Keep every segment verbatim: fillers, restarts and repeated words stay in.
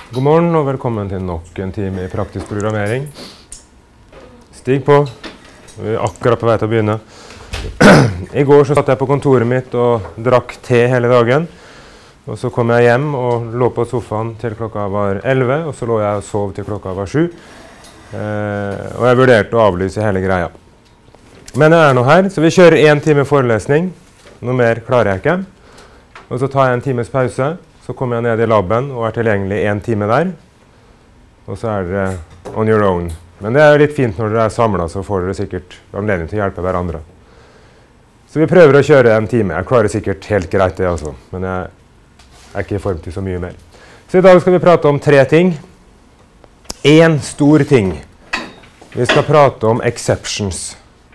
God morgen og velkommen til nok en time i praktisk programmering. Stig på. Vi er akkurat på vei til å begynne. I går så satt jeg på kontoret mitt og drakk te hele dagen. Og så kom jeg hjem og lå på sofaen til klokka var elleve, og så lå jeg og sov til klokka var sju. Eh, og jeg vurderte å avlyse hele greia. Men jeg er nå her, så vi kjører en time forelesning. Noe mer klarer jeg ikke. Og så tar jeg en times pause. Så kommer jeg ned i laben og er tilgjengelig en time der. Og så er dere on your own. Men det er litt fint når dere er samlet, så får dere sikkert anledning til å hjelpe hverandre. Så vi prøver å kjøre en time. Jeg klarer sikkert helt greit det altså, men jeg er ikke i form til så mye mer. Så i dag skal vi prate om tre ting. En stor ting. Vi skal prate om exceptions.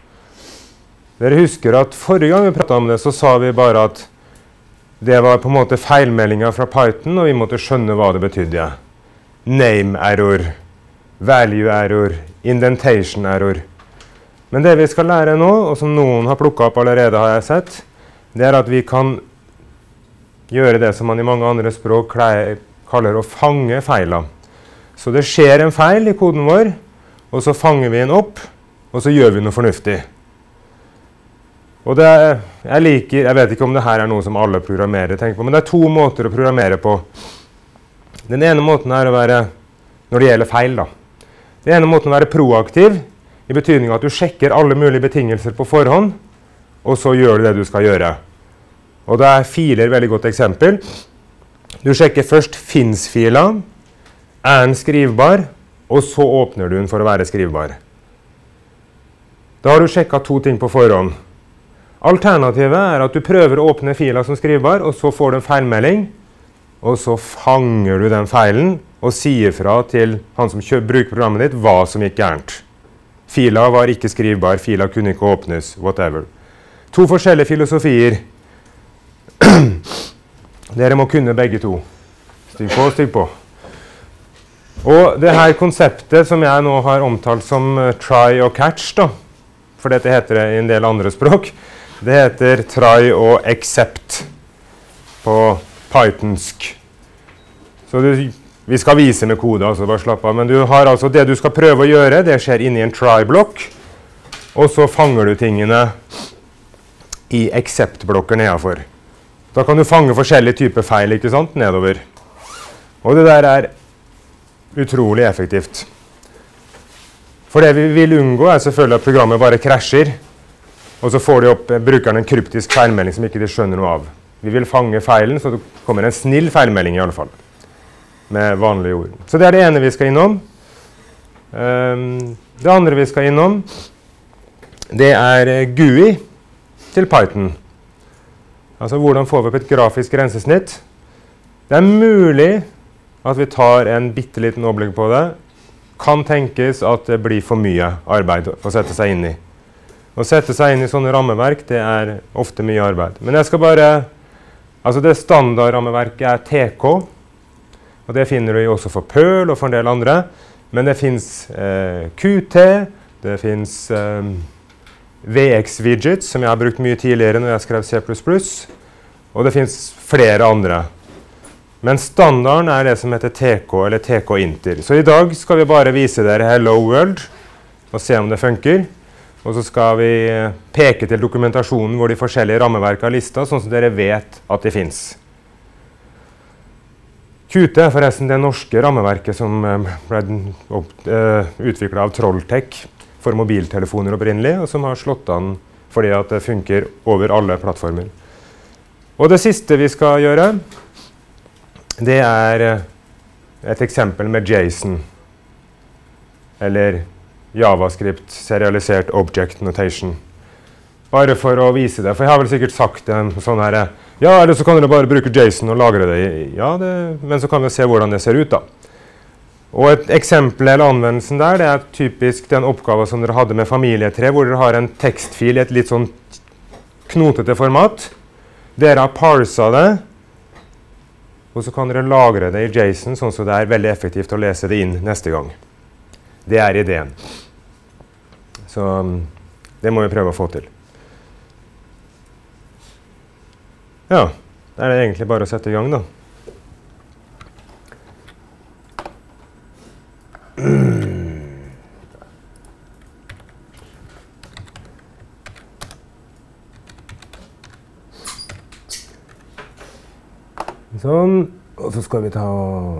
Dere husker at forrige gang vi pratet om det, så sa vi bare at det var på en måte feilmeldinger fra Python, og vi måtte skjønne hva det betydde. Name error, value error, indentation error. Men det vi skal lære nå, og som noen har plukket opp allerede har jeg sett, det er at vi kan gjøre det som man i mange andre språk kaller å fange feiler. Så det skjer en feil i koden vår, og så fanger vi den opp, og så gjør vi noe fornuftig. Og det er, jeg liker, jeg vet ikke om det her er noe som alle programmerere tenker på, men det er to måter å programmere på. Den ene måten er å være, når det gjelder feil da. Den ene måten er å være proaktiv, i betydning at du sjekker alle mulige betingelser på forhånd, og så gjør du det du skal gjøre. Og det er filer veldig godt eksempel. Du sjekker først finnes-fila, er den skrivbar, og så åpner du den for å være skrivbar. Da har du sjekket to ting på forhånd. Alternativet er at du prøver å åpne fila som skrivbar, og så får du en feilmelding, og så fanger du den feilen, og sier fra til han som bruker programmet ditt hva som gikk gærent. Fila var ikke skrivbar, fila kunne ikke åpnes, whatever. To forskjellige filosofier. Dere må kunne begge to. Stig på, stig på. Og det her konseptet som jeg nå har omtalt som uh, try og catch, da, for dette heter det i en del andre språk, det heter try og accept på pythonsk. Så du, vi skal vise med kode, altså bare slapp av. Men du har altså det du skal prøve å gjøre, det skjer inni en try-blokk. Og så fanger du tingene i accept-blokker nedenfor. Da kan du fange forskjellige typer feil, ikke sant, nedover. Og det der er utrolig effektivt. For det vi vil unngå er selvfølgelig at programmet bare krasjer. Og så får de opp brukeren en kryptisk feilmelding som ikke de skjønner noe av. Vi vil fange feilen, så det kommer en snill feilmelding i alle fall. Med vanlige ord. Så det er det ene vi skal innom. Um, det andre vi skal innom, det er G U I til Python. Altså hvordan får vi opp et grafisk grensesnitt. Det er mulig at vi tar en bitteliten overblikk på det. Kan tenkes at det blir for mye arbeid å sette seg inn i. Å sette seg inn i sånne rammeverk, det er ofte mye arbeid. Men jeg skal bare, altså det standardrammeverket er T K, og det finner du også for Perl og for en del andre. Men det finnes eh, Q T, det finnes eh, V X Widgets, som jeg har brukt mye tidligere når jeg skrev C plus plus, og det finnes flere andre. Men standarden er det som heter T K, eller T K Inter. Så i dag skal vi bare vise dere Hello World, og se om det funker. Og så skal vi peke til dokumentasjonen hvor de forskjellige rammeverkene er listet, sånn som dere vet at de finnes. Q T er forresten det norske rammeverket som ble utviklet av Trolltech for mobiltelefoner opprinnelig, og som har slått an fordi at det funker over alle plattformer. Og det siste vi skal gjøre, det er et eksempel med JSON, eller JavaScript, serialisert object notation. Bare for å vise det, for jeg har vel sikkert sagt det sånn her, ja, eller så kan dere bare bruke JSON og lagre det i, ja, det, men så kan vi se hvordan det ser ut da. Og et eksempel eller anvendelsen der, det er typisk den oppgaven som dere hadde med familietre, hvor dere har en tekstfil i et litt sånn knotete format. Dere har parset det, og så kan dere lagre det i JSON, sånn så det er veldig effektivt å lese det inn neste gang. Det er ideen. Så det må vi prøve å få til. Ja, da er det egentlig bare å sette i gang da. Sånn, og så skal vi ta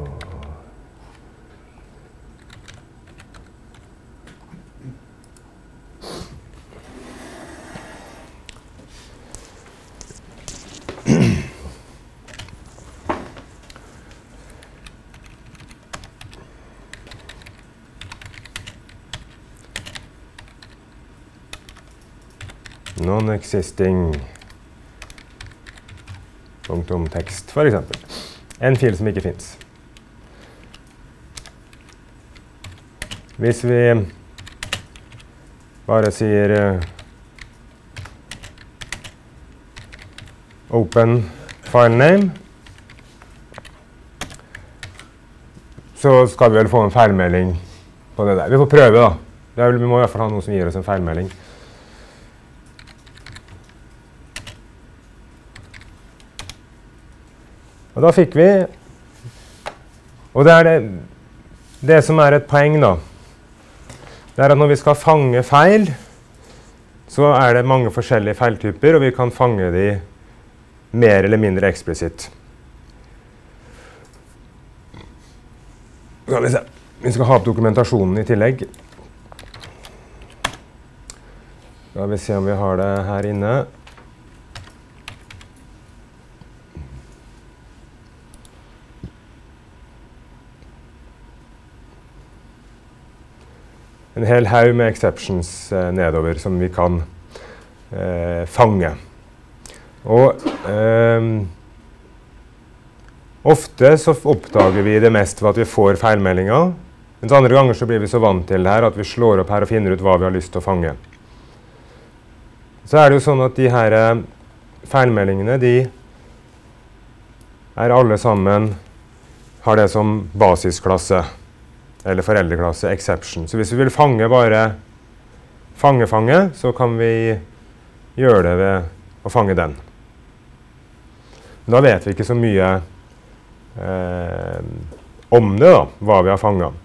non-existing punktum tekst, for eksempel. En fil som ikke finnes. Hvis vi bare sier uh, open file name, så skal vi vel få en feilmelding på det der. Vi får prøve da. Det er vel, vi må i hvert fall ha noe som gir oss en feilmelding. Og da fikk vi, og det er det, det som er et poeng da, det er at når vi skal fange feil, så er det mange forskjellige feiltyper, og vi kan fange de mer eller mindre eksplisitt. Skal vi se, vi skal ha opp dokumentasjonen i tillegg. Skal vi se om vi har det her inne. En hel haug med exceptions eh, nedover som vi kan eh, fange. Og eh, ofte så oppdager vi det mest ved at vi får feilmeldinger. Mens andre ganger så blir vi så vant til det her at vi slår opp her og finner ut hva vi har lyst til å fange. Så er det jo sånn at de her eh, feilmeldingene, de er alle sammen, har det som basisklasse. Eller foreldreklasse, exception. Så hvis vi vil fange bare fange-fange, så kan vi gjøre det ved å fange den. Da vet vi ikke så mye eh, om det da, hva vi har fanget.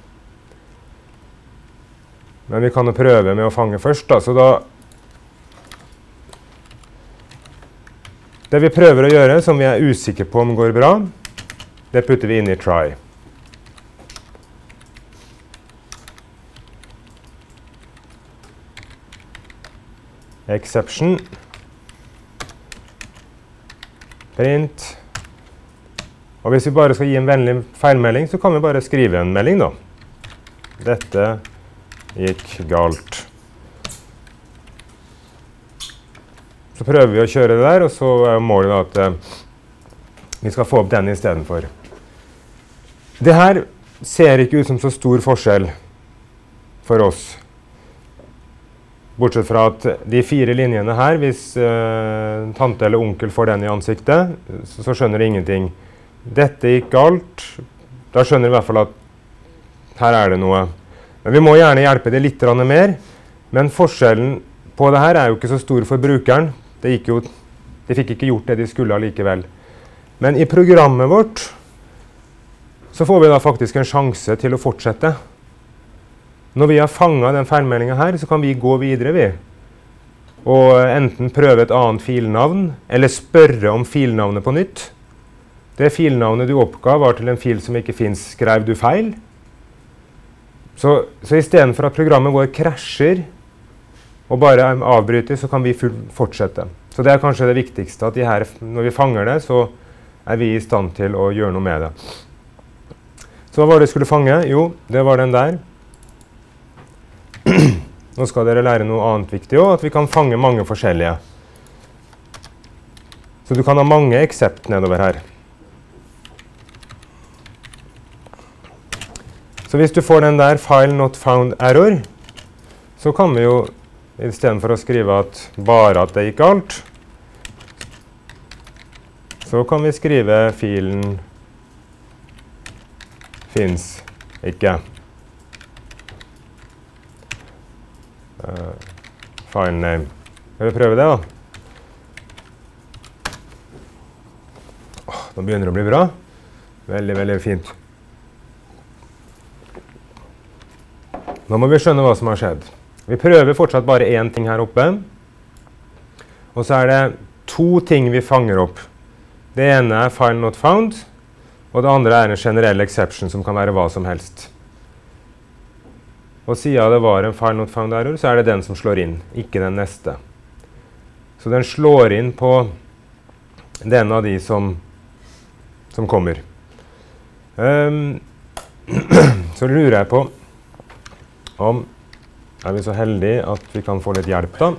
Men vi kan jo prøve med å fange først da, så da det vi prøver å gjøre, som vi er usikre på om går bra, det putter vi inn i try. Exception, print, og hvis vi bare skal gi en vennlig feilmelding, så kan vi bare skrive en melding da. Dette gikk galt. Så prøver vi å kjøre det der, og så er målet da at uh, vi skal få opp den i stedet for. Det her ser ikke ut som så stor forskjell for oss. Bortsett fra at de fire linjene her, hvis uh, tante eller onkel får den i ansiktet, så, så skjønner de ingenting. Dette gikk galt. Da skjønner de i hvert fall at her er det noe. Men vi må gjerne hjelpe det litt mer. Men forskjellen på det her er jo ikke så stor for brukeren. Det gikk jo, de fikk ikke gjort det de skulle allikevel. Men i programmet vårt så får vi da faktisk en sjanse til å fortsette. Når vi har fanget den feilmeldingen her, så kan vi gå videre vi. Og enten prøve et annet filnavn, eller spørre om filnavnet på nytt. Det filnavnet du oppgav var til en fil som ikke finnes, skrev du feil. Så, så i stedet for at programmet vår krasjer, og bare avbryter, så kan vi fortsette. Så det er kanskje det viktigste, at de her, når vi fanger det, så er vi i stand til å gjøre noe med det. Så hva var det jeg skulle fange? Jo, det var den der. Nå skal dere lære noe annet viktig også, at vi kan fange mange forskjellige. Så du kan ha mange except nedover her. Så hvis du får den der file not found error, så kan vi jo, i stedet for å skrive at bare at det gikk galt, så kan vi skrive filen finnes ikke. Uh, file name. Skal vi prøve det da? Oh, nå begynner det å bli bra. Veldig, veldig fint. Nå må vi skjønne hva som har skjedd. Vi prøver fortsatt bare én ting her oppe. Og så er det to ting vi fanger opp. Det ene er file not found, og det andre er en generell exception som kan være hva som helst. Og siden det var en file not found error, så er det den som slår inn, ikke den neste. Så den slår inn på den av de som, som kommer. Um, så lurer jeg på om er vi så heldige at vi kan få litt hjelp da.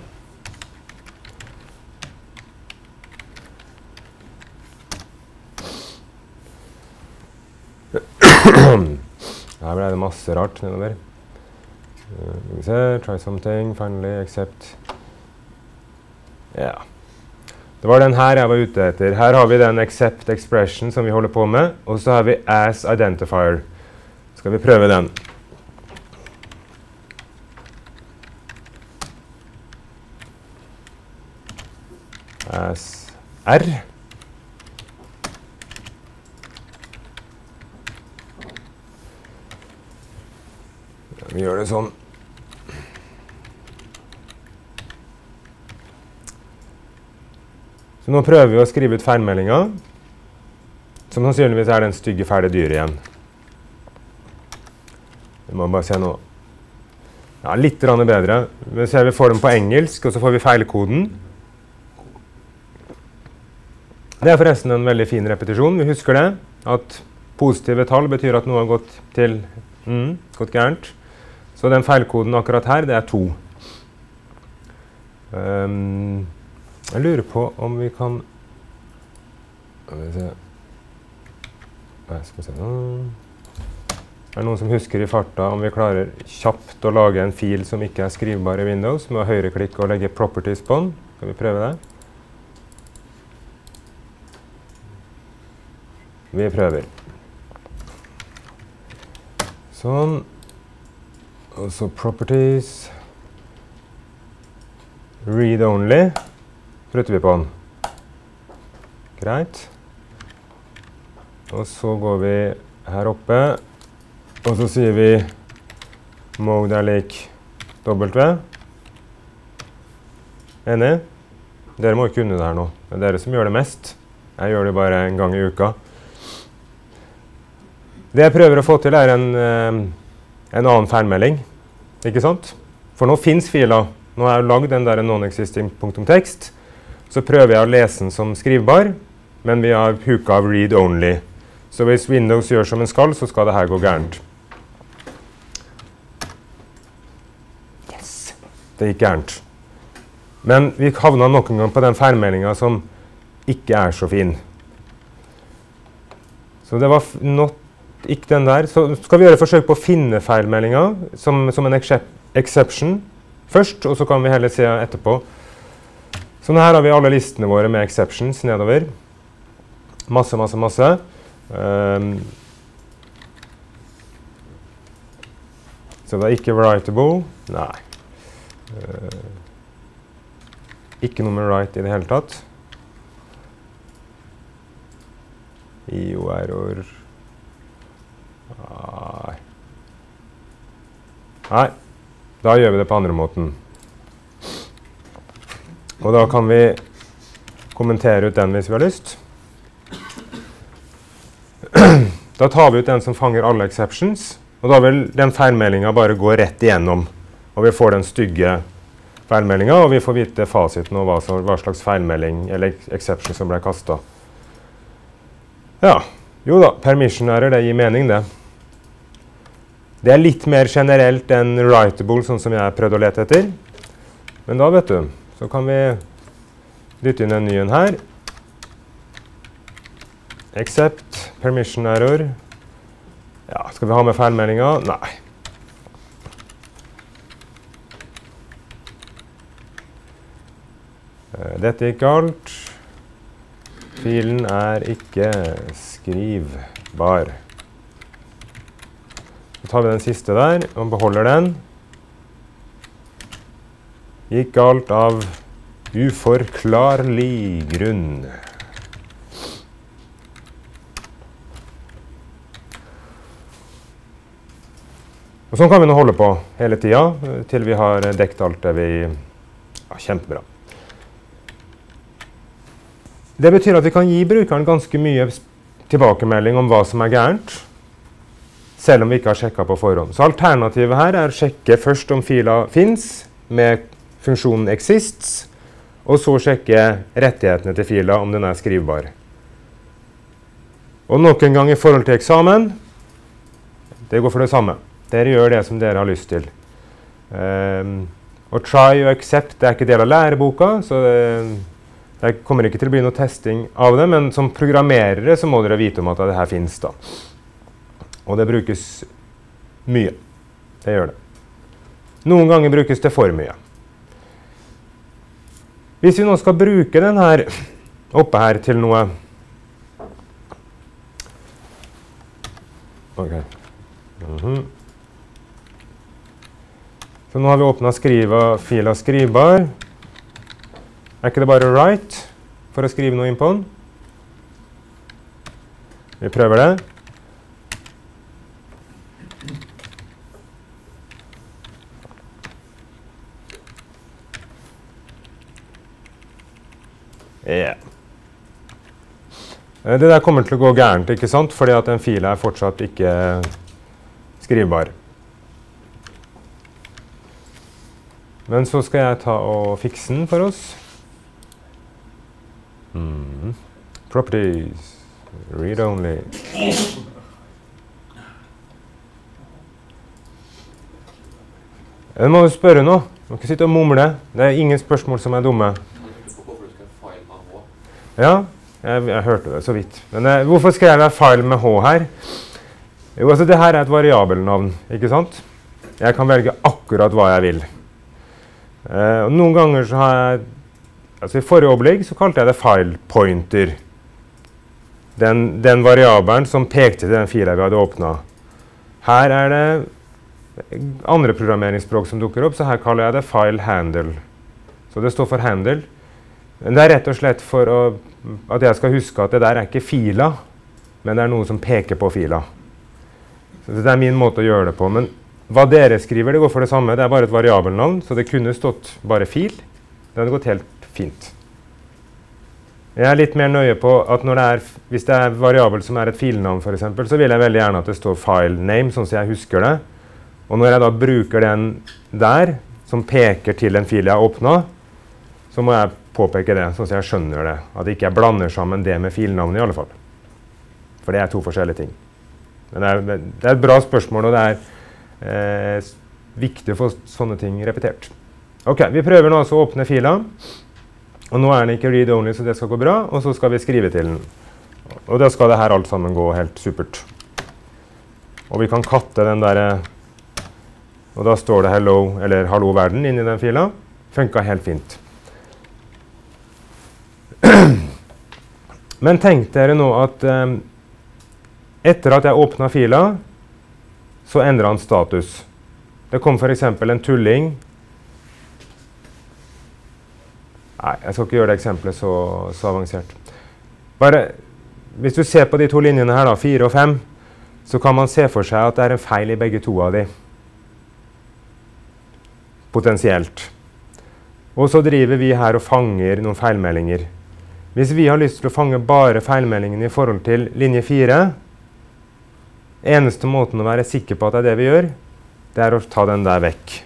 Her ble det masse rart nedover. Uh, vi se, try something, finally, accept. Ja. Det var den her jeg var ute etter. Her har vi den accept expression som vi holder på med, og så har vi as identifier. Skal vi prøve den? As R. Vi gjør det sånn. Så nå prøver vi å skrive ut feilmeldinger, som sannsynligvis er den stygge fæle dyret igjen. Vi må bare se nå. Ja, litt bedre. Vi ser vi får den på engelsk, og så får vi feilkoden. Det er forresten en veldig fin repetisjon. Vi husker det, at positive tall betyr at noe har gått til mm, gått gærent. Så den feilkoden akkurat her, det er to. Um, jeg lurer på om vi kan... Skal vi se... Nei, skal vi se nå... Er det noen som husker i farta om vi klarer kjapt å lage en fil som ikke er skrivbar i Windows, med å høyreklikke og legge properties på den? Skal vi prøve det? Vi prøver. Sånn. Og så properties. Read only. Trykker vi på den. Greit. Og så går vi her oppe. Og så sier vi mode er lik W. Enig? Dere må ikke kunne det her nå. Det er dere som gjør det mest. Jeg gjør det bare en gang i uka. Det jeg prøver å få til er en, en annen feilmelding. Ikke sant? For nå finnes filer. Nå har jeg lagd den der non-existing.text. Så prøver jeg å lese den som skrivbar, men vi har huka av read only. Så hvis Windows gjør som en skal, så skal det her gå gærent. Det gikk gærent. Men vi havna nok en gang på den feilmeldingen som ikke er så fin. Så det var not, ikke den der. Så skal vi gjøre et forsøk på å finne feilmeldingen som, som en exception først, og så kan vi heller se etterpå. Så her har vi alle listene våre med exceptions nedover. Masse, masse, masse. Um, så det er ikke writable. Nei. Uh, ikke noe med write i det hele tatt. I O error. Nei. Nei. Da gjør vi det på andre måten. Og da kan vi kommentere ut den hvis vi har lyst. Da tar vi ut den som fanger alle exceptions, og da vil den feilmeldingen bare gå rett igjennom. Og vi får den stygge feilmeldingen, og vi får vite fasiten og hva, som, hva slags feilmelding eller exception som ble kastet. Ja, jo da, permission error, det gir mening det. Det er litt mer generelt enn writable, sånn som jeg prøvde å lete etter. Men da, vet du, så kan vi dytte inn en ny en her. Except, permission error. Ja, skal vi ha med feilmeldingen? Nei. Dette gikk galt. Filen er ikke skrivbar. Så tar vi den siste der, og beholder den. Gikk galt av uforklarlig grunn. Og sånn kan vi nå holde på hele tiden, til vi har dekt alt det vi... Ja, kjempebra. Det betyr at vi kan gi brukeren ganske mye tilbakemelding om hva som er gærent, selv om vi ikke har sjekket på forhånd. Så alternativet her er å sjekke først om fila finnes med funksjonen exists, og så sjekke rettighetene til fila om den er skrivbar. Og noen gang i forhold til eksamen, det går for det samme. Dere gjør det som dere har lyst til. Um, og try og accept, det er ikke del av læreboka, så det, det kommer ikke til å bli noe testing av det, men som programmerere så må dere vite om at det her finnes da. Og det brukes mye. Det gjør det. Noen ganger brukes det for mye. Hvis vi nå skal bruke den her oppe her til noe Ok. Mm-hmm. Så nå har vi åpnet skriva, fila skrivbar. Er ikke det bare write for å skrive noe inn på den? Vi prøver det. Yeah. Det der kommer til å gå gærent, ikke sant? Fordi at den fila er fortsatt ikke skrivbar. Men så skal jeg ta og fikse den for oss. Mm. Properties. Read only. Jeg må jo spørre nå. Jeg må ikke sitte og mumle. Det er ingen spørsmål som er dumme. Ja, jeg, jeg hørte det så vidt. Men eh, hvorfor skrev jeg file med H her? Jo, altså det her er et variabelnavn, ikke sant? Jeg kan velge akkurat hva jeg vil. Eh, og noen ganger så har jeg, altså i forrige opplegg så kalte jeg det file pointer. Den, den variabelen som pekte til den fila vi hadde åpnet. Her er det andre programmeringsspråk som dukker opp, så her kaller jeg det file handle. Så det står for handle. Det er rett og slett for å, at jeg skal huske at det der er ikke fila, men det er noe som peker på fila. Så det er min måte å gjøre det på. Men hva dere skriver, det går for det samme. Det er bare et variabelnavn, så det kunne stått bare fil. Det hadde gått helt fint. Jeg er litt mer nøye på at når det er, hvis det er variabel som er et filnavn for eksempel, så vil jeg veldig gjerne at det står file name, sånn som jeg husker det. Og når jeg da bruker den der, som peker til en fil jeg har åpnet, så må jeg påpeke det, sånn at jeg skjønner det. At jeg ikke blander sammen det med filnavnet i alle fall. For det er to forskjellige ting. Men det er, det er et bra spørsmål, og det er eh, viktig å få sånne ting repetert. Ok, vi prøver nå altså å åpne fila. Og nå er den ikke read-only, så det skal gå bra. Og så skal vi skrive til den. Og da skal det her alt sammen gå helt supert. Og vi kan katte den der, og da står det hello, eller hallo verden inni den fila. Funket helt fint. Men tenk dere nå at um, etter at jeg åpnet fila, så endret han status. Det kom for eksempel en tulling. Nei, jeg skal ikke gjøre det eksempelet så, så avansert. Bare, hvis du ser på de to linjene her da, fire og fem, så kan man se for seg at det er en feil i begge to av de. Potensielt. Og så driver vi her og fanger noen feilmeldinger. Hvis vi har lyst til å fange bare feilmeldingene i forhold til linje fire, eneste måten å være sikker på at det er det vi gjør, det er å ta den der vekk.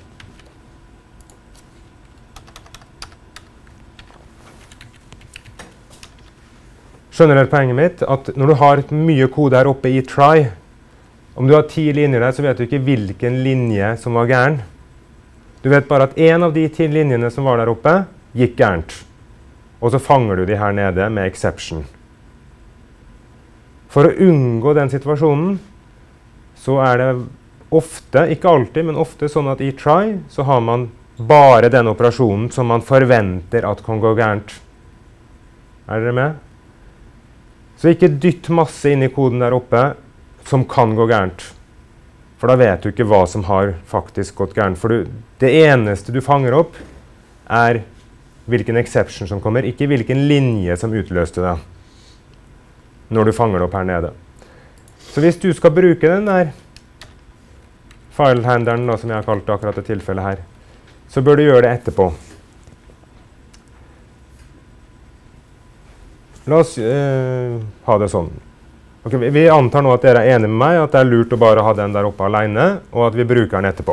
Skjønner dere poenget mitt? At når du har mye kode her oppe i try, om du har ti linjer der, så vet du ikke hvilken linje som var gæren. Du vet bare at en av de ti linjene som var der oppe, gikk gærent. Og så fanger du de her nede med exception. For å unngå den situasjonen, så er det ofte, ikke alltid, men ofte sånn at i try, så har man bare den operasjonen som man forventer at kan gå gærent. Er dere med? Så ikke dytt masse inn i koden der oppe som kan gå gærent. For da vet du ikke hva som har faktisk gått gærent. For du, det eneste du fanger opp er hvilken exception som kommer, ikke hvilken linje som utløste det når du fanger det opp her nede. Så hvis du skal bruke den der filehandleren da, som jeg har kalt akkurat det tilfellet her, så bør du gjøre det etterpå. La oss eh, ha det sånn. Okay, vi, vi antar nå at dere er enige med meg, at det er lurt å bare ha den der oppe alene, og at vi bruker den etterpå.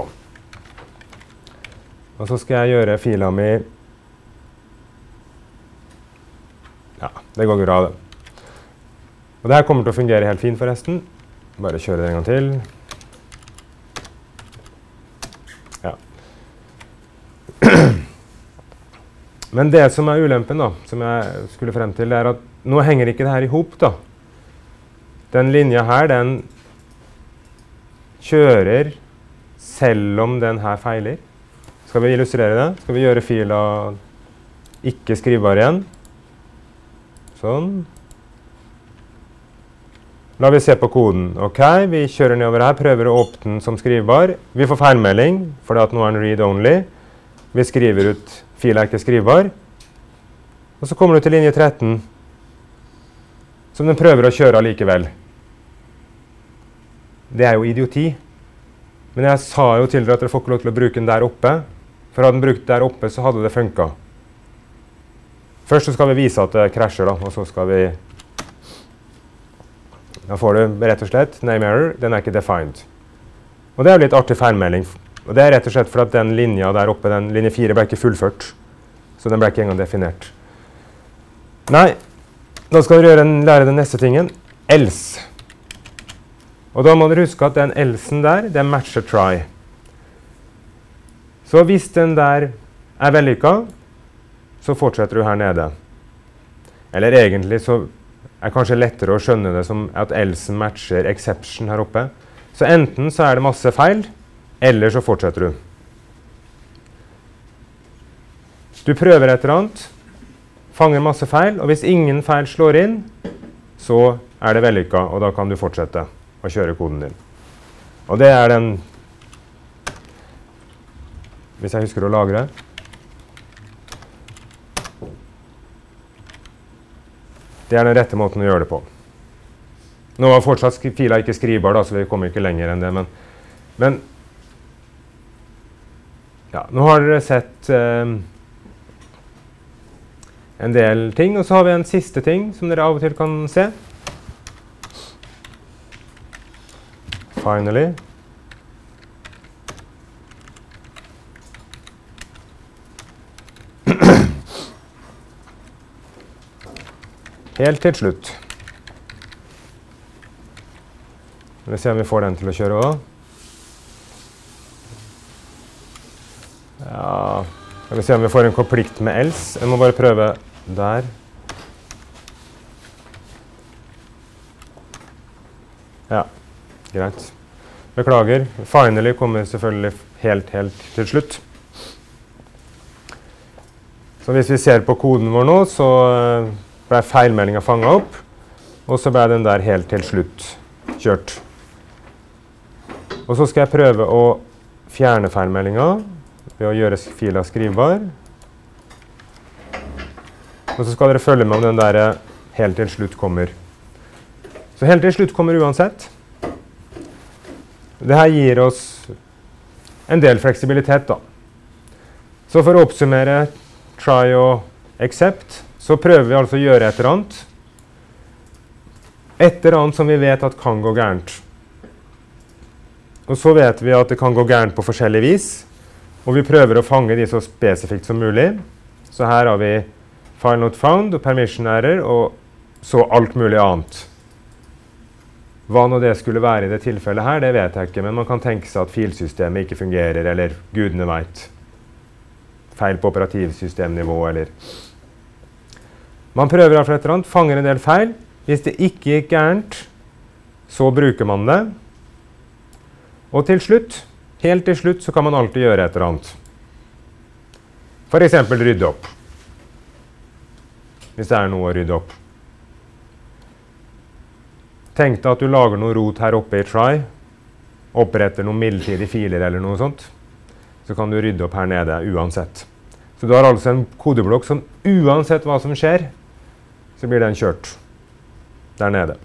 Og så skal jeg gjøre fila mi. Ja, det går bra det. Og det her kommer til å fungere helt fint forresten. Bare kjøre det en gang til. Ja. Men det som er ulempen da, som jeg skulle frem til, er at nå henger ikke det her i hop da. Den linja her, den kjører selv om den her feiler. Skal vi illustrere det? Skal vi gjøre fila ikke skrivbar igjen? Sånn. La vi se på koden. Ok, vi kjører nedover her, prøver å åpne den som skrivbar. Vi får feilmelding, for at nå er den read-only. Vi skriver ut fila ikke skrivbar. Og så kommer du til linje tretten, som den prøver å kjøre likevel. Det er jo idioti. Men jeg sa jo til dere at dere får ikke lov til å bruke den der oppe. For hadde den brukt der oppe, så hadde det funket. Først så skal vi vise at det krasjer da, og så skal vi... Da får du rett og slett name error, den er ikke defined. Og det er jo litt artig feilmelding. Og det er rett og slett for at den linja der oppe, den linje fire ble ikke fullført. Så den ble ikke engang definert. Nei, da skal dere gjøre en, lære den neste tingen. Else. Og da må dere huske at den elsen der, den matcher try. Så hvis den der er vellykket, så fortsetter du her nede. Eller egentlig så er det kanskje lettere å skjønne det som at elsen matcher exception her oppe. Så enten så er det masse feil, eller så fortsetter du. Du prøver et eller annet, fanger masse feil, og hvis ingen feil slår inn, så er det vellykket, og da kan du fortsette å kjøre koden din. Og det er den, hvis jeg husker å lagre. Det er den rette måten å gjøre det på. Nå var fortsatt fila ikke skrivbar, da, så vi kommer ikke lenger enn det, men, men ja, nå har dere sett eh, en del ting, og så har vi en siste ting som dere av og til kan se. Finally. Helt til slutt. Vi vil se om vi får den til å kjøre også. Ja, vi vil se om vi får en konflikt med else. Jeg må bare prøve der. Ja, greit. Beklager. Finally kommer selvfølgelig helt, helt til slutt. Så hvis vi ser på koden vår nå, så ble feilmeldingen fanget opp, og så ble den der helt til slutt kjørt. Og så skal jeg prøve å fjerne feilmeldingen ved å gjøre fila skrivbar. Og så skal dere følge med om den der helt til slutt kommer. Så helt til slutt kommer uansett. Dette gir oss en del fleksibilitet da. Så for å oppsummere try og accept, så prøver vi altså å gjøre et eller annet. Et eller annet som vi vet at kan gå gærent. Og så vet vi at det kan gå gærent på forskjellig vis. Og vi prøver å fange de så spesifikt som mulig. Så her har vi file not found og permission error og så alt mulig annet. Hva nå det skulle være i det tilfellet her, det vet jeg ikke. Men man kan tenke seg at filsystemet ikke fungerer, eller gudene vet. Feil på operativsystemnivå, eller... Man prøver i hvert fall et eller annet, fanger en del feil. Hvis det ikke gikk gærent, så bruker man det. Og til slutt, helt til slutt, så kan man alltid gjøre et eller annet. For eksempel rydde opp. Hvis det er noe å rydde opp. Tenk deg at du lager noe rot her oppe i try, oppretter noen midlertidige filer eller noe sånt. Så kan du rydde opp her nede uansett. Så du har altså en kodeblokk som uansett hva som skjer, så blir den kjørt der nede.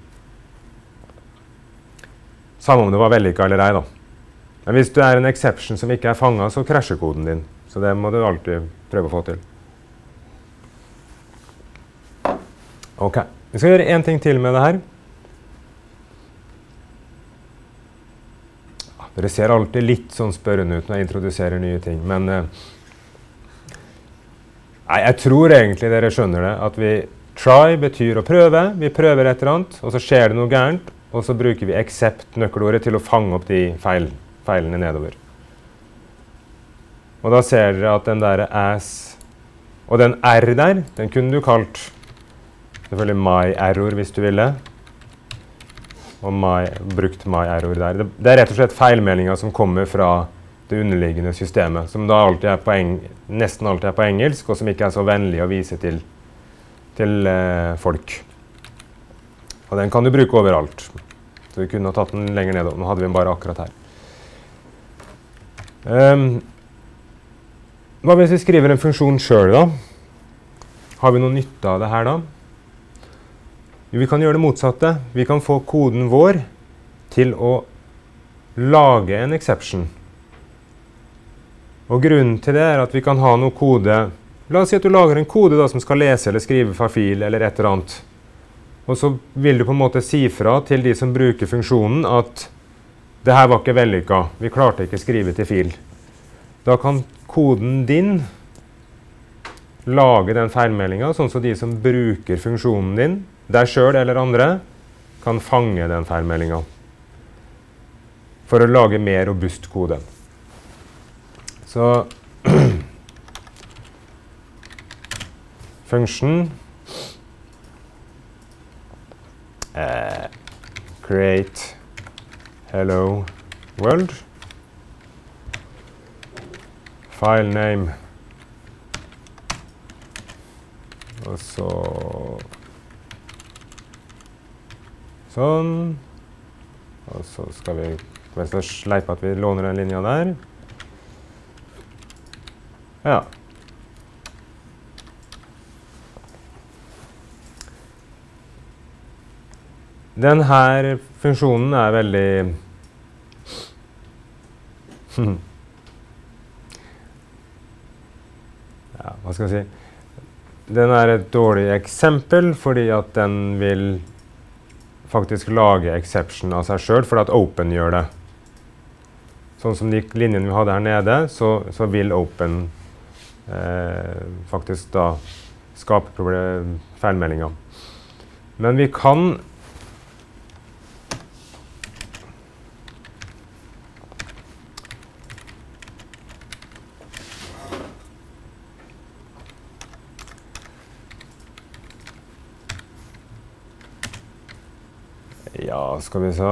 Samme om det var vellykket eller ei da. Men hvis du er en exception som ikke er fanget, så krasjer koden din. Så det må du alltid prøve å få til. Ok, vi skal gjøre en ting til med det her. Dere ser alltid litt sånn spørrende ut når jeg introduserer nye ting, men eh, nei, jeg tror egentlig dere skjønner det, at vi try betyr å prøve, vi prøver et eller annet, og så skjer det noe gærent, og så bruker vi accept nøkkelordet til å fange opp de feil, feilene nedover. Og da ser dere at den der as, og den R der, den kunne du kalt selvfølgelig my error hvis du ville, og my, brukt my error der. Det, det er rett og slett feilmeldinger som kommer fra det underliggende systemet, som da alltid er på eng, nesten alltid er på engelsk, og som ikke er så vennlig å vise til, til eh, folk. Og den kan du bruke overalt. Så vi kunne ha tatt den lenger ned, og nå hadde vi den bare akkurat her. Um, hva hvis vi skriver en funksjon selv da? Har vi noe nytte av det her da? Vi kan gjøre det motsatte. Vi kan få koden vår til å lage en exception. Og grunnen til det er at vi kan ha noe kode. La oss si at du lager en kode da, som skal lese eller skrive fra fil eller et eller annet. Og så vil du på en måte si fra til de som bruker funksjonen at det her var ikke vellykket. Vi klarte ikke skrive til fil. Da kan koden din lage den feilmeldingen, sånn så de som bruker funksjonen din, deg selv eller andre, kan fange den feilmeldingen for å lage mer robust kode. Så function uh, create hello world file name og så sånn, og så skal vi være så sleipe at vi låner den linja der. Ja. Den her funksjonen er veldig ja, hva skal jeg si? Den er et dårlig eksempel fordi at den vil faktisk lage exception av seg selv, for at open gjør det. Sånn som de linjene vi hadde her nede, så, så vil open eh, faktisk da skape problem, feilmeldinger. Men vi kan ja, skal vi se.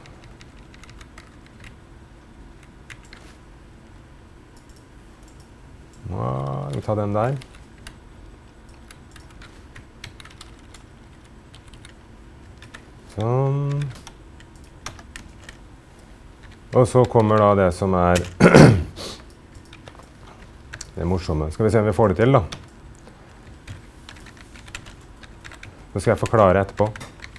Nå, vi tar den der. Sånn. Og så kommer da det som er det morsomme. Skal vi se om vi får det til da. Så skal jeg forklare etterpå.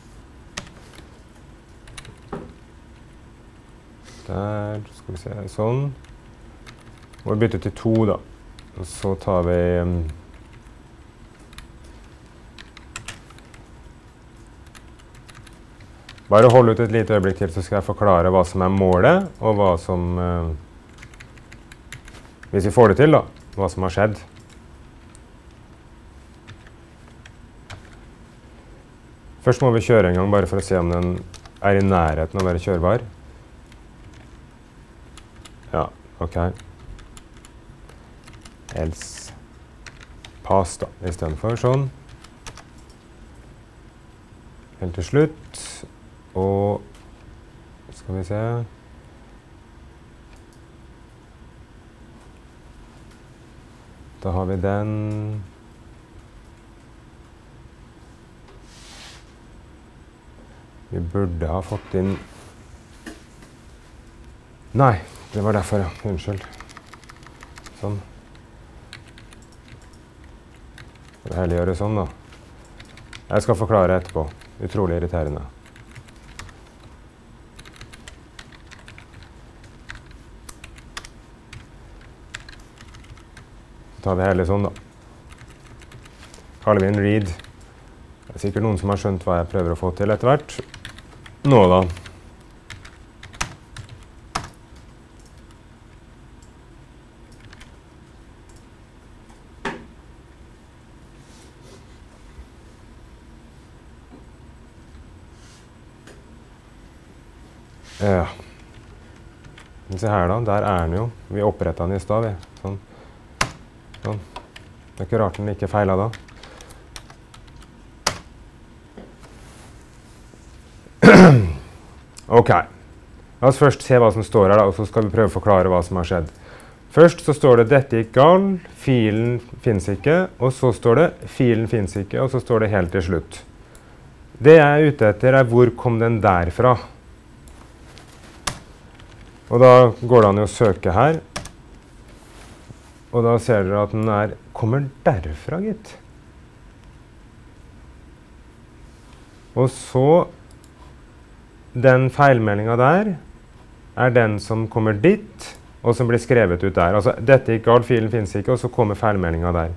Der skal vi se, sånn. Og vi bytter til to da. Og så tar vi um, bare hold ut et lite øyeblikk til, så skal jeg forklare hva som er målet, og hva som uh, hvis vi får det til da, hva som har skjedd. Først må vi kjøre en gang, bare for å se om den er i nærheten av å være kjørbar. Ja, ok. Else pass da, i stedet for sånn. Helt til slutt. Og skal vi se. Da har vi den. Vi burde ha fått inn. Nei. Det var derfor, ja. Unnskyld. Sånn. Det er heller å gjøre sånn, da. Jeg skal forklare etterpå. Utrolig irriterende. Så tar vi heller sånn, da. Kaller vi en read. Det er sikkert noen som har skjønt hva jeg prøver å få til etter hvert. Nå da. Ja. Se her da, der er den jo. Vi opprettet den i stad, vi. Sånn. Sånn. Det er ikke rart den ikke feilet da. Ok. La oss først se hva som står her da, og så skal vi prøve å forklare hva som har skjedd. Først så står det «Dette gikk galt», «Filen finnes ikke», og så står det «Filen finnes ikke», og så står det helt til slutt. Det jeg er ute etter er hvor kom den derfra. Og da går det an å søke her. Og da ser dere at den er, kommer derfra, gitt. Og så, den feilmeldingen der, er den som kommer dit, og som blir skrevet ut der. Altså, dette gikk galt, filen finnes ikke, og så kommer feilmeldingen der.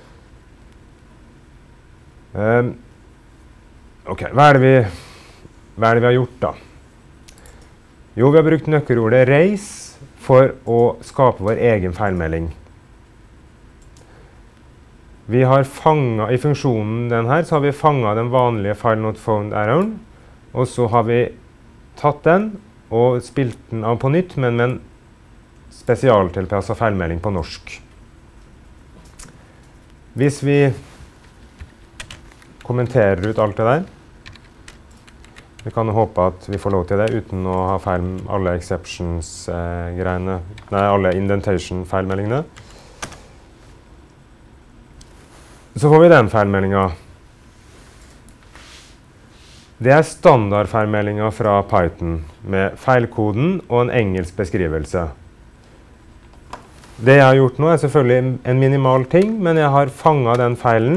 Um, ok, hva er, det vi, hva er det vi har gjort da? Jo, vi har brukt nøkkelordet raise for å skape vår egen feilmelding. Vi har fanget, i funksjonen den her, så har vi fanget den vanlige file not found erroren, og så har vi tatt den og spilt den av på nytt, men med en spesialtilpasset feilmelding på norsk. Hvis vi kommenterer ut alt det der, vi kan håpe at vi får lov til det uten å ha feil alle exceptions-greiene, eh, nei, alle indentation-feilmeldingene. Så får vi den feilmeldingen. Det er standardfeilmeldingen fra Python med feilkoden og en engelsk beskrivelse. Det jeg har gjort nå er selvfølgelig en minimal ting, men jeg har fanget den feilen.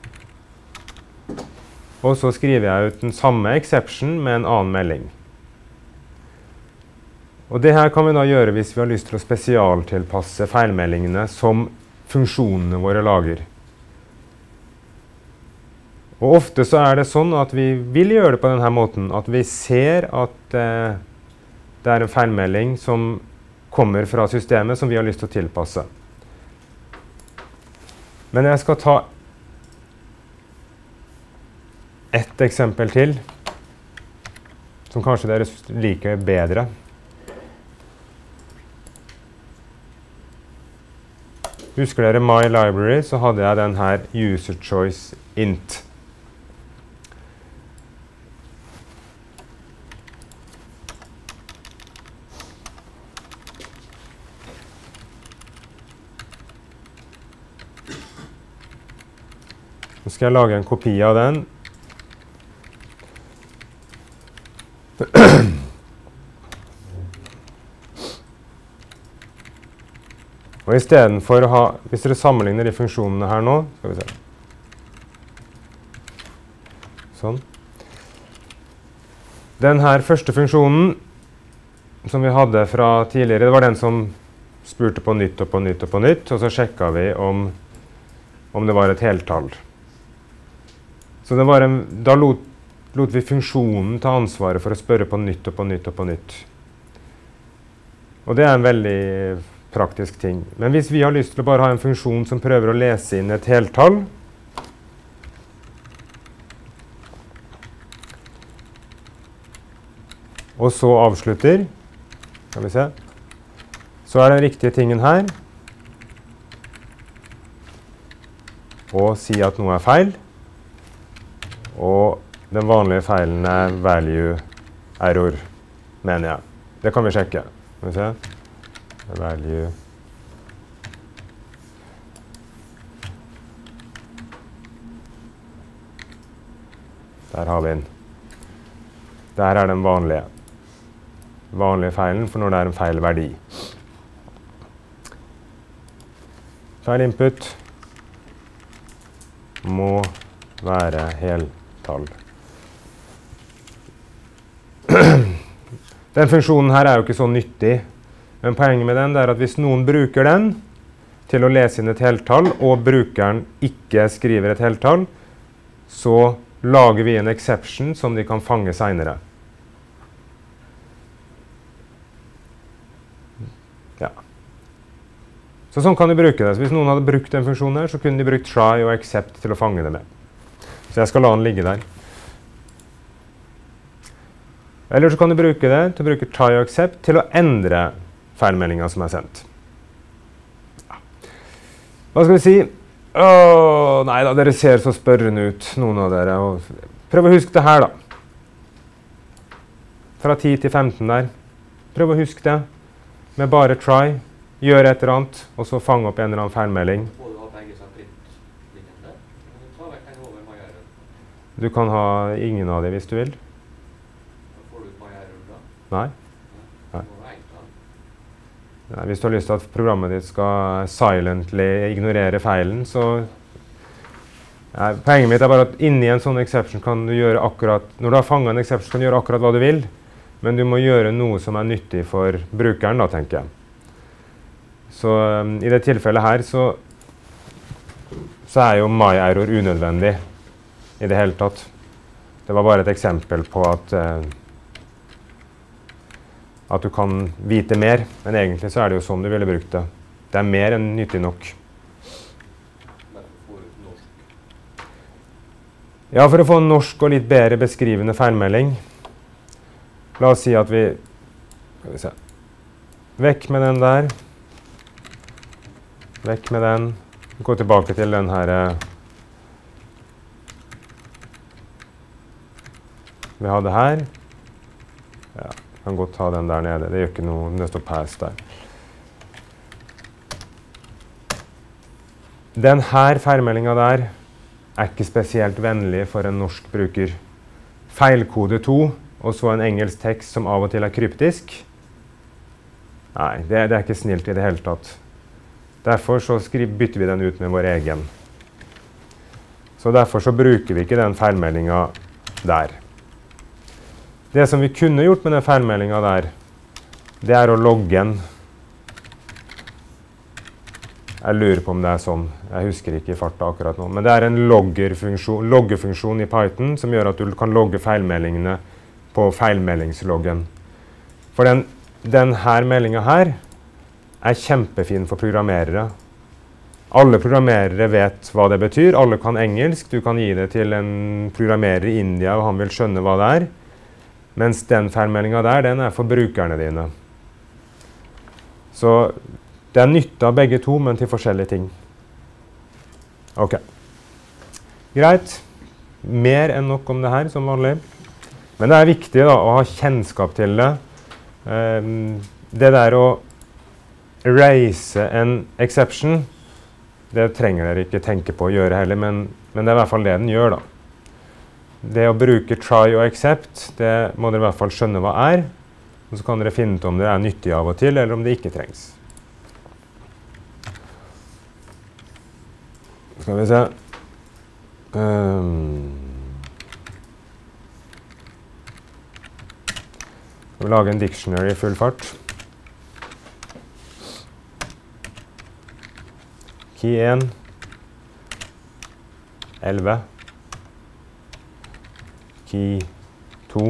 Og så skriver jeg ut den samme exception med en annen melding. Og det her kan vi da gjøre hvis vi har lyst til å spesialtilpasse feilmeldingene som funksjonene våre lager. Og ofte så er det sånn at vi vil gjøre det på denne måten, at vi ser at eh, det er en feilmelding som kommer fra systemet som vi har lyst til å tilpasse. Men jeg skal ta ett eksempel til, som kanskje dere liker bedre. Husker dere My Library, så hadde jeg den her user choice int. Nå skal jeg lage en kopi av den. Og i stedet for å ha, hvis dere sammenligner de funksjonene her nå, skal vi se. Sånn. Den her første funksjonen som vi hadde fra tidligere, det var den som spurte på nytt og på nytt og på nytt, og så sjekket vi om, om det var et heltall. Så det var en, da lot, lot vi funksjonen ta ansvaret for å spørre på nytt og på nytt og på nytt. Og det er en veldig praktisk ting. Men hvis vi har lyst til å bare ha en funksjon som prøver å lese inn et heltall, og så avslutter, skal vi se, så er den riktige tingen her å si at noe er feil, og den vanlige feilen er value error, mener jeg. Det kan vi sjekke. Skal vi se. Value. Der har vi den. Der er den vanlige. Vanlige feilen for når det er en feil verdi. Feil input må være heltall. Den funksjonen her er jo ikke så nyttig, men poenget med den er at hvis noen bruker den til å lese inn et heltall, og brukeren ikke skriver et heltall, så lager vi en exception som de kan fange senere. Ja. Så sånn kan du bruke det. Så hvis noen hadde brukt den funksjonen her, så kunne de brukt try og accept til å fange det med. Så jeg skal la den ligge der. Eller så kan du bruke det til å bruke try og accept til å endre feilmeldingen som er sendt. Ja. Hva skal vi si? Åh, nei da, dere ser så spørrende ut, noen av dere. Prøv å huske det her da. Fra ti til femten der. Prøv å huske det. Med bare try, gjøre et eller annet, og så fange opp en eller annen feilmelding. Må du ha begge som print-lignende? Ta vekk den over Maja-error. Du kan ha ingen av dem hvis du vil. Da får du ut Maja-error da? Nei. Nei. Nei. Hvis du har lyst til at programmet ditt skal silently ignorere feilen, så... Nei, poenget mitt er bare at inni en sånn exception kan du gjøre akkurat... Når du har fanget en exception kan du gjøre akkurat hva du vil, men du må gjøre noe som er nyttig for brukeren da, tenker jeg. Så um, i det tilfellet her så, så er jo my-error unødvendig i det hele tatt. Det var bare et eksempel på at, uh, at du kan vite mer, men egentlig så er det jo sånn du ville brukt det. Det er mer enn nyttig nok. Ja, for å få en norsk og litt bedre beskrivende feilmelding. La oss si at vi, skal vi se, vekk med den der. Vekk med den. Gå tilbake til den her. Vi hadde her. Ja, kan godt ta den der nede. Det gjør ikke noe, det står pass der. Den her feilmeldingen der er ikke spesielt vennlig for en norsk bruker. Feilkode to, og så en engelsk tekst som av og til er kryptisk. Nei, det, det er ikke snilt i det hele tatt. Derfor så skriv, bytter vi den ut med vår egen. Så derfor så bruker vi ikke den feilmeldingen der. Det som vi kunne gjort med den feilmeldingen der, det er å logge den. Jeg lurer på om det er sånn. Jeg husker ikke i farta akkurat nå. Men det er en loggerfunksjon, loggefunksjon i Python som gjør at du kan logge feilmeldingene på feilmeldingsloggen. For den, den her meldingen her er kjempefin for programmerere. Alle programmerere vet hva det betyr. Alle kan engelsk. Du kan gi det til en programmerer i India, og han vil skjønne hva det er. Mens den feilmeldingen der, den er for brukerne dine. Så det er nytte av begge to, men til forskjellige ting. Ok. Greit. Mer enn nok om det her, som vanlig. Men det er viktig da, å ha kjennskap til det. Um, det der å raise en exception, det trenger dere ikke tenke på å gjøre heller, men, men det er i hvert fall det den gjør da. Det å bruke try og accept, det må dere i hvert fall skjønne hva er, og så kan dere finne ut om det er nyttig av og til, eller om det ikke trengs. Skal vi se. Um, skal vi lage en dictionary i full fart. Key én, elleve. Key to,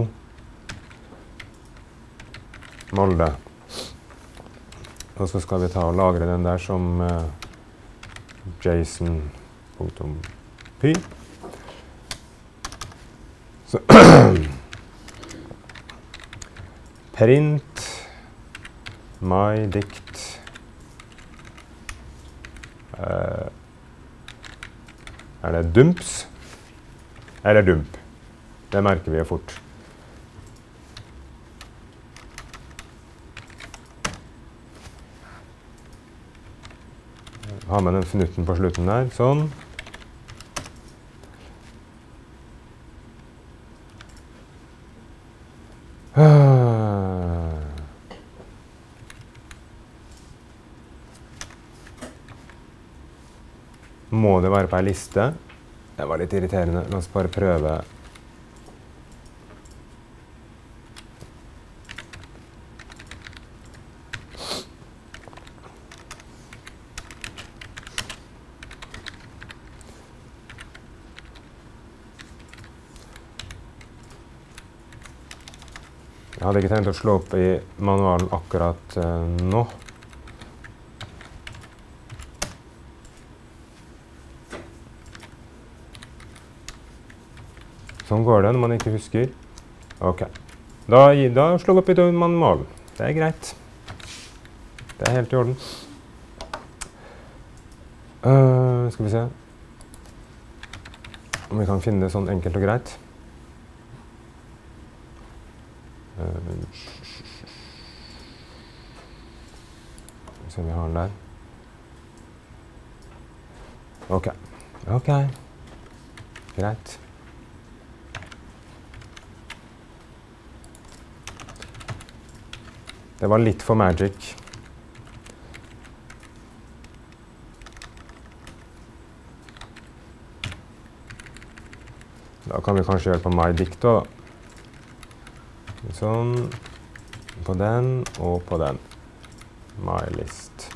Molde. Og så skal vi ta og lagre den der som uh, JSON.py. Så print my dict uh, er det dumps eller dump? Det merker vi jo fort. Ha med den fnutten på slutten der, sånn. Må det være på en liste? Det var litt irriterende. La oss bare prøve. Jeg hadde ikke tenkt å slå opp i manualen akkurat uh, nå. Sånn går det når man ikke husker. Ok. Da, da slår vi opp i manualen. Det er greit. Det er helt i orden. Uh, skal vi se. Om vi kan finne det sånn enkelt og greit. Uh, skal vi se om vi har den der. Ok. Ok. Greit. Det var litt for magic. Da kan vi kanskje gjøre på MyDicto. Sånn. På den og på den. MyList.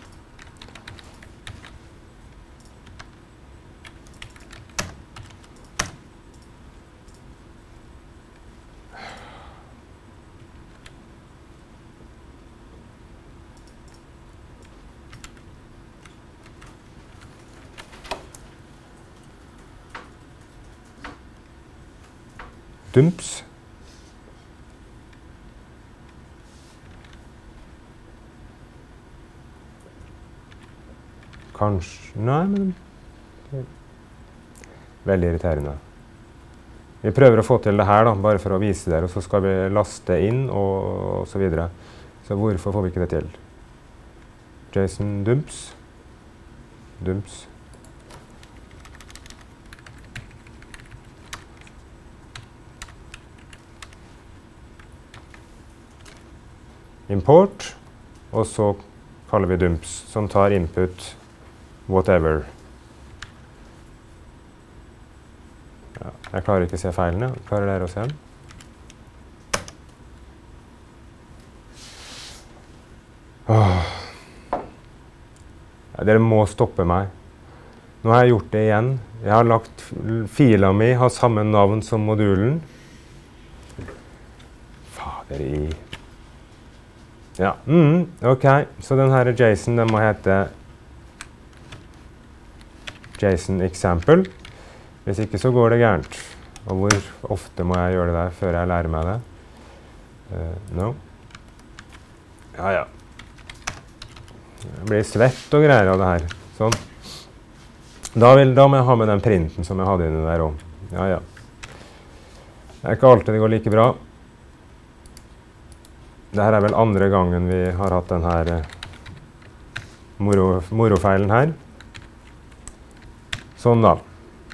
Dumps. Kanskje... Nei, men... Veldig irriterende. Vi prøver å få til det her da, bare for å vise dere, og så skal vi laste inn og, og så videre. Så hvorfor får vi ikke det til? JSON dumps. Dumps. Import, og så kaller vi dumps, som tar input whatever. Ja, jeg klarer ikke å se feilene. Klarer dere å se den? Åh. Ja, dere må stoppe meg. Nå har jeg gjort det igjen. Jeg har lagt fila mi, har samme navn som modulen. Fader i... Ja, mm, ok. Så den her JSON, den må hete JSON example. Hvis ikke så går det gærent. Og hvor ofte må jeg gjøre det der før jeg lærer meg det? Uh, no. Ja, ja. Jeg blir svett og greier av det her. Sånn. Da, vil, da må jeg ha med den printen som jeg hadde inne der også. Ja, ja. Det er ikke alltid det går like bra. Dette er vel andre gangen vi har hatt denne uh, moro, morofeilen her. Sånn da.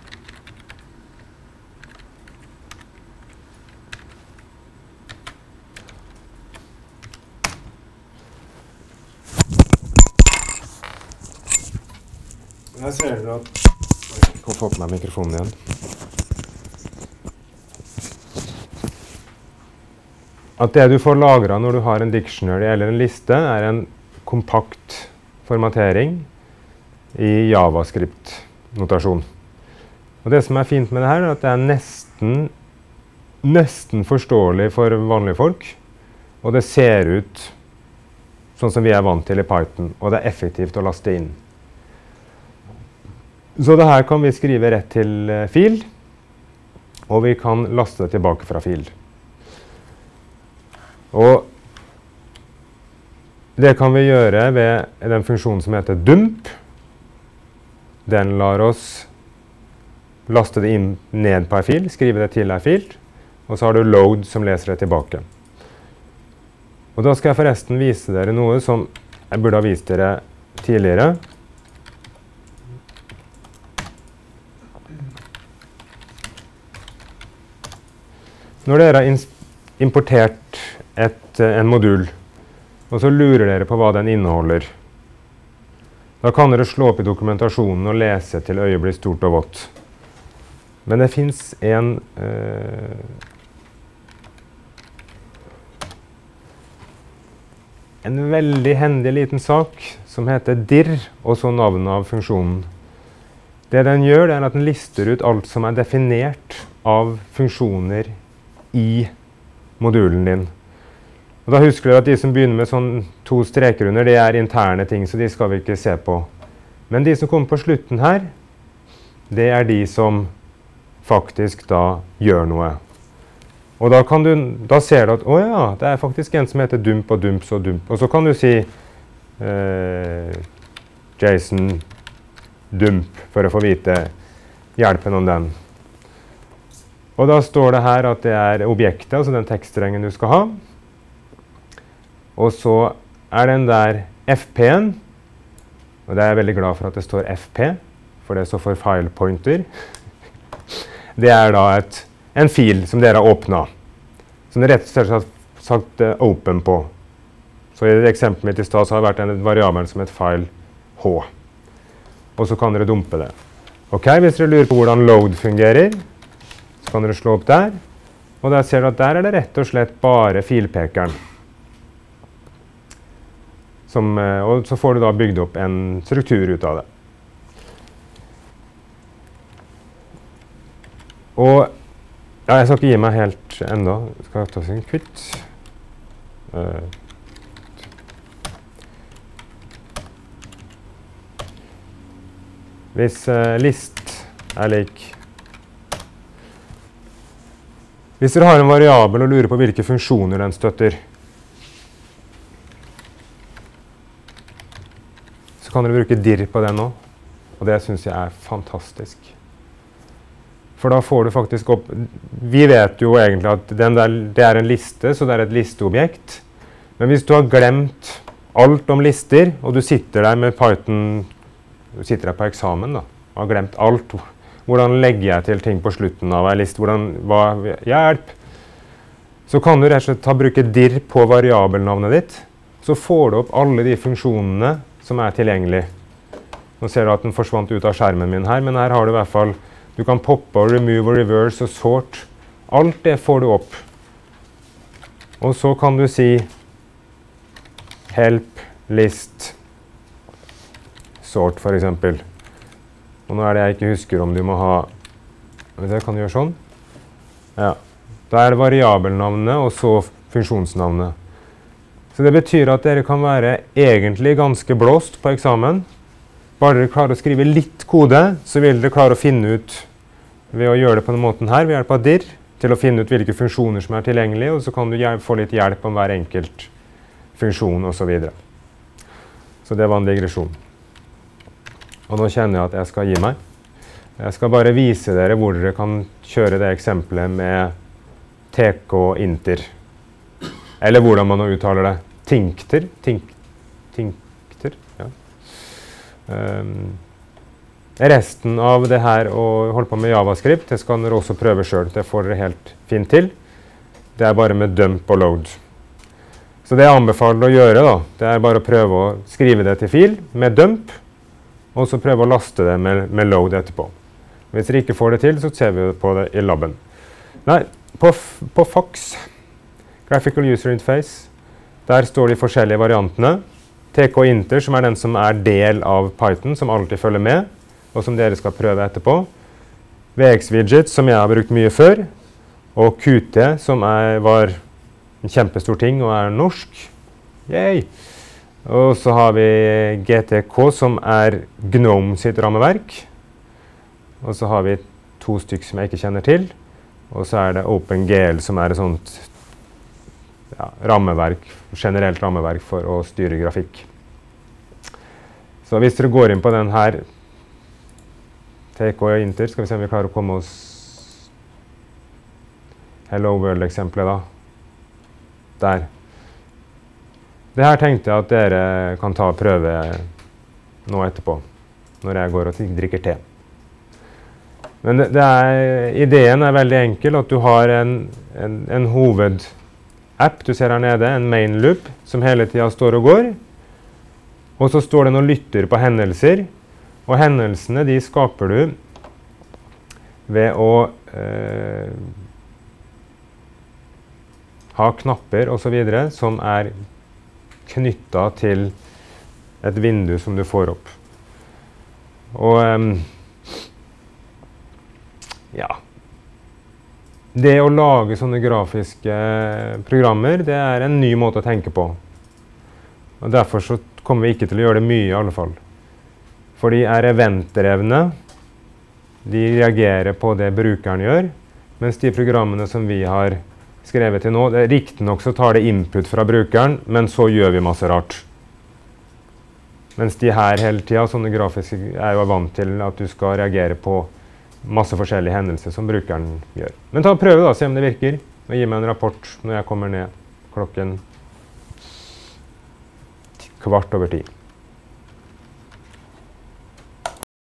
Her ser dere at... Jeg kan få på meg mikrofonen igjen. At det du får lagret når du har en dictionary eller en liste, er en kompakt formatering i JavaScript-notasjon. Og det som er fint med det her, er at det er nesten, nesten forståelig for vanlige folk, og det ser ut sånn som vi er vant til i Python, og det er effektivt å laste inn. Så det her kan vi skrive rett til fil, og vi kan laste det tilbake fra fil. Og det kan vi gjøre ved den funksjonen som heter dump. Den lar oss laste det inn ned på en fil, skrive det til en fil, og så har du load som leser det tilbake. Og da skal jeg forresten vise dere noe som jeg burde ha vist dere tidligere. Når dere har importert et, en modul, og så lurer dere på hva den inneholder, da kan dere slå opp i dokumentasjonen og lese til øyet blir stort og vått. Men det finnes en eh, en veldig hendig liten sak som heter dir, og så navnet av funksjonen. Det den gjør, det er at den lister ut alt som er definert av funksjoner i modulen din. Og da husker dere at de som begynner med sånn to streker under, det er interne ting, så de skal vi ikke se på. Men de som kommer på slutten her, det er de som faktisk da gjør noe. Og da, kan du, da ser du at, å ja, det er faktisk en som heter dump og dumps og dump. Og så kan du si eh, Jason dump for å få vite hjelpen om den. Og da står det her at det er objektet, altså den tekststrengen du skal ha. Og så er den der F P-en, og det er jeg veldig glad for at det står F P, for det står for file pointer. Det er da et, en fil som dere har åpnet, som det rett og slett har sagt uh, open på. Så i det eksempelet mitt i sted så har det vært en variabel som et file H. Og så kan dere dumpe det. Ok, hvis dere lurer på hvordan load fungerer, så kan dere slå opp der. Og der ser dere at der er det rett og slett bare filpekeren. Som, og så får du da bygd opp en struktur ut av det. Og ja, jeg skal ikke gi meg helt enda. Jeg skal ta sin kvitt. Uh, hvis uh, list er lik Hvis dere har en variabel og lurer på hvilke funksjoner den støtter, så kan dere bruke dir på den nå, og det synes jeg er fantastisk. For da får du faktisk opp, vi vet jo egentlig at den der, det er en liste, så det er et listeobjekt. Men hvis du har glemt alt om lister, og du sitter der med Python, du sitter der på eksamen da, og har glemt alt, hvordan legger jeg til ting på slutten av en liste, hvordan, hva, hjelp, så kan du rett og slett ta, bruke dir på variabelnavnet ditt, så får du opp alle de funksjonene som er tilgjengelig. Nå ser du at den forsvant ut av skjermen min her, men her har du i hvert fall, du kan poppe og remove og reverse og sort. Alt det får du opp. Og så kan du si help list sort for eksempel. Og nå er det jeg ikke husker om du må ha, jeg kan du gjøre sånn? Ja, da er det variabelnavnet og så funksjonsnavnet. Så det betyr at dere kan være egentlig ganske blåst på eksamen. Bare dere klarer å skrive litt kode, så vil dere klare å finne ut, ved å gjøre det på denne måten her, ved hjelp av dir, til å finne ut hvilke funksjoner som er tilgjengelige, og så kan du få litt hjelp om hver enkelt funksjon og så videre. Så det var en digresjon. Og nå kjenner jeg at jeg skal gi meg. Jeg skal bare vise dere hvor dere kan kjøre det eksempelet med T K inter. Eller hvordan man nå uttaler det. Tinkter. Tink, tinkter, ja. Um, resten av det her å holde på med JavaScript, det skal dere også prøve selv. Det får dere helt fint til. Det er bare med dump og load. Så det jeg anbefaler å gjøre da, det er bare å prøve å skrive det til fil med dump, og så prøve å laste det med, med load etterpå. Hvis dere ikke får det til, så ser vi på det i labben. Nei, på, på Fox, Graphical User Interface, der står de forskjellige variantene. T K inter, som er den som er del av Python, som alltid følger med, og som dere skal prøve etterpå. V X widget, som jeg har brukt mye før, og Q T, som er, var en kjempestor ting og er norsk. Yay! Og så har vi G T K, som er Gnome sitt rammeverk. Og så har vi to stykker som jeg ikke kjenner til. Og så er det OpenGL, som er et sånt ja, rammeverk, generelt rammeverk for å styre grafikk. Så hvis dere går inn på den her, T K inter, skal vi se om vi klarer å komme oss Hello World-eksempelet da. Der. Det her tenkte jeg at dere kan ta og prøve nå etterpå, når jeg går og drikker te. Men det, det er, ideen er veldig enkel, at du har en, en, en hovedapp, du ser her nede, en main loop, som hele tiden står og går. Og så står den og lytter på hendelser, og hendelsene de skaper du ved å eh, ha knapper og så videre, som er knyttet til et vindu som du får opp. Og eh, ja, det å lage sånne grafiske programmer, det er en ny måte å tenke på. Og derfor så kommer vi ikke til å gjøre det mye i alle fall. For de er eventdrevne, de reagerer på det brukeren gjør, mens de programmene som vi har skrevet til nå, det er riktig nok så tar det input fra brukeren, men så gjør vi masse rart. Mens de her hele tiden, sånne grafiske, er jo vant til at du skal reagere på masse forskjellige hendelser som brukeren gjør. Men ta og prøve da, se om det virker, og gi meg en rapport når jeg kommer ned klokken kvart over ti.